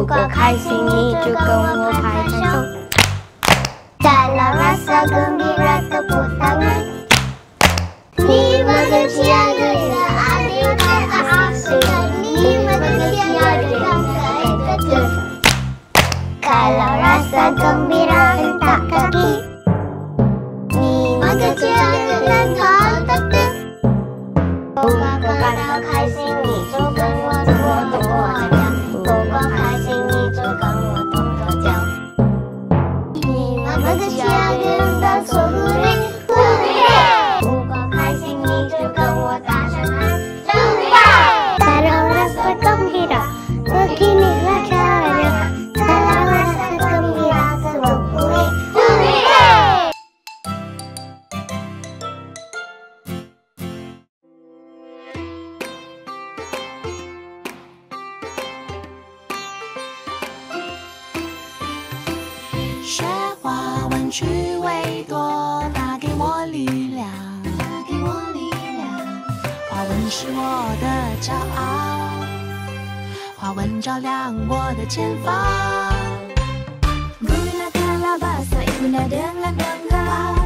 如果开心，你就跟我拍拍手。Dalam rasa gembira tepuk tangan. Lima ketiada adik kakak asukan. Lima ketiada kakak betul. Kalau rasa gembira hentak kaki. Lima ketiada dan kau tentu. 如果感到开心，你就跟我多多讲。如果开心，你就跟我多多讲。你们的家人的错误嘞，不对。如果开心，你就跟我大声喊，真对。Dalam rasa gembira, beginilah caranya. Dalam rasa gembira seluruh dunia. 学华文趣味多，它给我力量，它给我力量。华文是我的骄傲，华文照亮我的前方。Gunakanlah bahasa ibunda dengan bangga.